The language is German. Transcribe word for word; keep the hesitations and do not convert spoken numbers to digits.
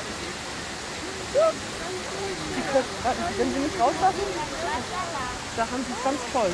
Sie können, wenn Sie mich rauslassen, da haben Sie es ganz voll.